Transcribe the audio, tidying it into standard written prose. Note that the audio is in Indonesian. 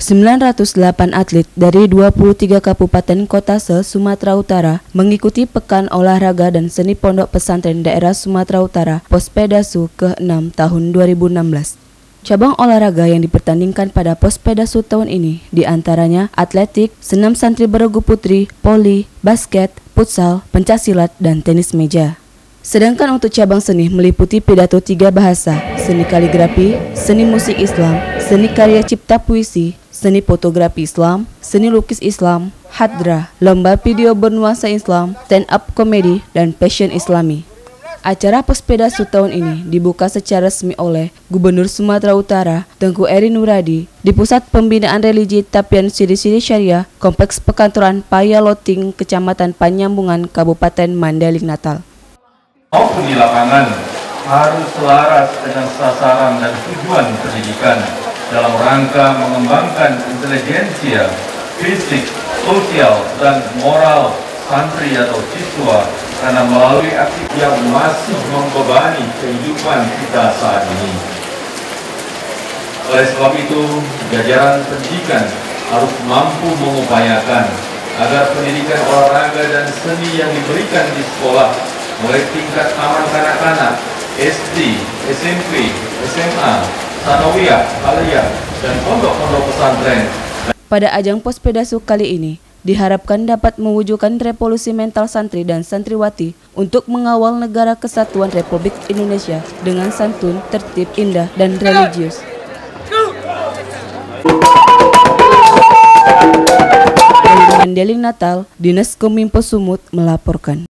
908 atlet dari 23 kabupaten kota se-Sumatera Utara mengikuti Pekan Olahraga dan Seni Pondok Pesantren Daerah Sumatera Utara Pospedasu ke-6 tahun 2016. Cabang olahraga yang dipertandingkan pada Pospedasu tahun ini diantaranya atletik, senam santri beregu putri, voli, basket, futsal, pencaksilat, dan tenis meja. Sedangkan untuk cabang seni meliputi pidato 3 bahasa, seni kaligrafi, seni musik Islam, seni karya cipta puisi, seni fotografi Islam, seni lukis Islam, hadrah, lomba video bernuansa Islam, stand up comedy, dan fashion Islami. Acara Pospedasu tahun ini dibuka secara resmi oleh Gubernur Sumatera Utara Tengku Eri Nuradi di Pusat Pembinaan Religi Tapian Siri-Siri Syariah, Kompleks Perkantoran Paya Loting, Kecamatan Panyambungan, Kabupaten Mandailing Natal. Maupun di lapangan harus selaras dengan sasaran dan tujuan pendidikan dalam rangka mengembangkan intelijensia, fisik, sosial, dan moral santri atau siswa karena melalui aktivitas yang masih membebani kehidupan kita saat ini. Oleh sebab itu, jajaran pendidikan harus mampu mengupayakan agar pendidikan olahraga dan seni yang diberikan di sekolah mulai tingkat taman kanak-kanak, SD, SMP, SMA, Sanawiyah, Aliyah, dan pondok-pondok pesantren. Pada ajang Pospedasu kali ini, diharapkan dapat mewujudkan revolusi mental santri dan santriwati untuk mengawal negara kesatuan Republik Indonesia dengan santun, tertib, indah, dan religius. Dari Mandailing Natal, Dinas Kominfo Sumut melaporkan.